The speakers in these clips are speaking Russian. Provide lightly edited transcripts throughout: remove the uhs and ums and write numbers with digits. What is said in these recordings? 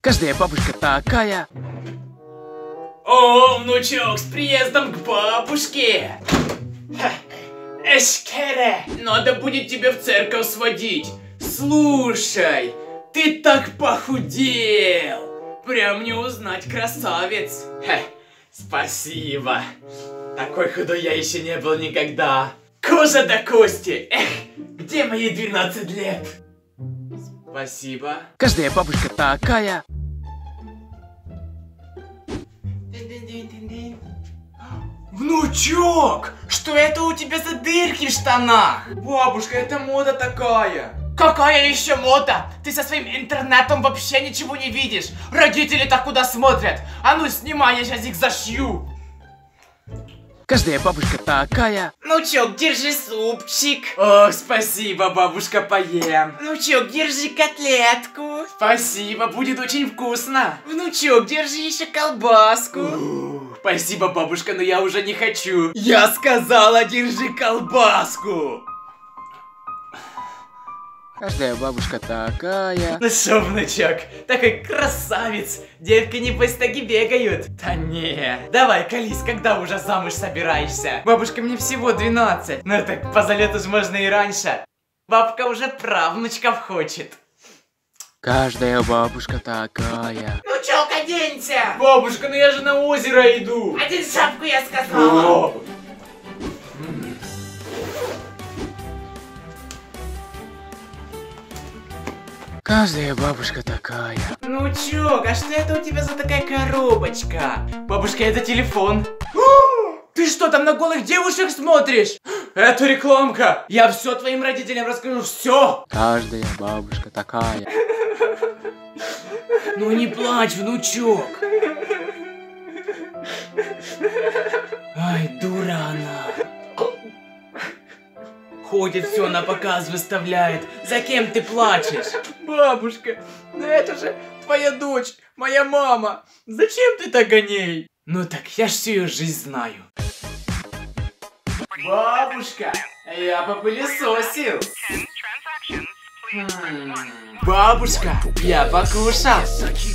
Каждая бабушка такая. О, внучок, с приездом к бабушке! Эшкере, надо будет тебя в церковь сводить. Слушай, ты так похудел. Прям не узнать, красавец. Спасибо. Такой худой я еще не был никогда. Кожа до кости. Эх, где мои 12 лет? Спасибо. Каждая бабушка такая. Внучок, что это у тебя за дырки в штанах? Бабушка, это мода такая. Какая еще мода? Ты со своим интернетом вообще ничего не видишь. Родители-то куда смотрят? А ну снимай, я сейчас их зашью. Каждая бабушка такая. Внучок, держи супчик. О, спасибо, бабушка, поем. Внучок, держи котлетку. Спасибо, будет очень вкусно. Внучок, держи еще колбаску. Спасибо, бабушка, но я уже не хочу. Я сказала, держи колбаску. Каждая бабушка такая. Ну шо, внучок, такой красавец. Девки небось таки бегают. Да не. Давай, колись, когда уже замуж собираешься? Бабушка, мне всего 12. Ну так по залету ж можно и раньше. Бабка уже правнучков хочет. Каждая бабушка такая. Внучок, оденься. Бабушка, ну я же на озеро иду. Одень шапку, я сказала. Каждая бабушка такая. Внучок, а что это у тебя за такая коробочка? Бабушка, это телефон. Ты что там на голых девушек смотришь? Это рекламка. Я все твоим родителям расскажу, все. Каждая бабушка такая. Ну не плачь, внучок. Ай, дура она. Ходит все на показ выставляет. За кем ты плачешь? Бабушка, ну это же твоя дочь, моя мама. Зачем ты так о ней? Ну так я ж всю ее жизнь знаю. Бабушка, я попылесосил. Бабушка, я покушал.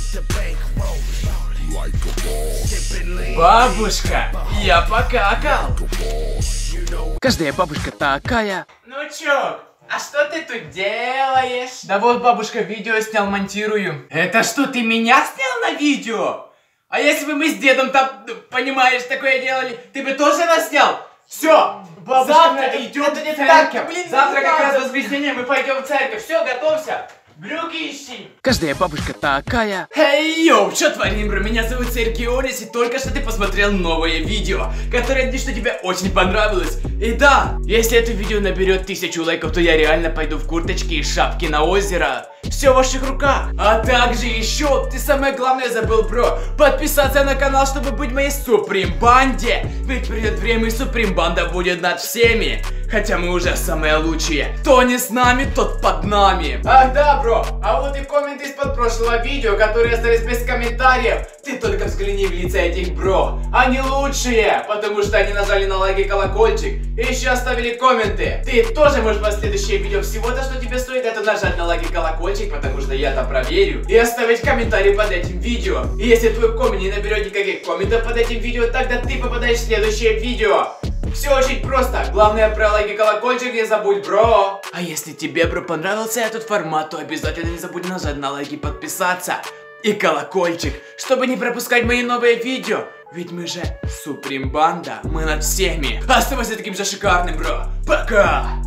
Бабушка, я покакал. Каждая бабушка такая. Внучок, а что ты тут делаешь? Да вот, бабушка, видео снял, монтирую. Это что, ты меня снял на видео? А если бы мы с дедом там, понимаешь, такое делали, ты бы тоже нас снял? Все, бабушка, завтра идем в церковь. Завтра как раз воскресенье, мы пойдем в церковь. Все, готовься. Брюки ищи. Каждая бабушка такая. Эй, йоу, что творим, бро? Меня зовут Сергионис, и только что ты посмотрел новое видео, которое, надеюсь, что тебе очень понравилось. И да, если это видео наберет 1000 лайков, то я реально пойду в курточке и шапке на озеро. Все в ваших руках. А также еще, ты самое главное забыл, бро, подписаться на канал, чтобы быть в моей Суприм-банде. Ведь придет время, и Суприм-банда будет над всеми. Хотя мы уже самые лучшие. Кто не с нами, тот под нами. Ах да, бро, а вот и комменты из-под прошлого видео, которые остались без комментариев. Ты только взгляни в лица этих бро. Они лучшие, потому что они нажали на лайк и колокольчик. И еще оставили комменты. Ты тоже можешь в следующее видео. Всего-то, что тебе стоит, это нажать на лайк и колокольчик, потому что я там проверю. И оставить комментарий под этим видео. И если твой коммент не наберет никаких комментов под этим видео, тогда ты попадаешь в следующее видео. Все очень просто. Главное, про лайк и колокольчик не забудь, бро. А если тебе, бро, понравился этот формат, то обязательно не забудь нажать на лайк и подписаться. И колокольчик, чтобы не пропускать мои новые видео. Ведь мы же Суприм-банда, мы над всеми. Оставайся таким же шикарным, бро. Пока!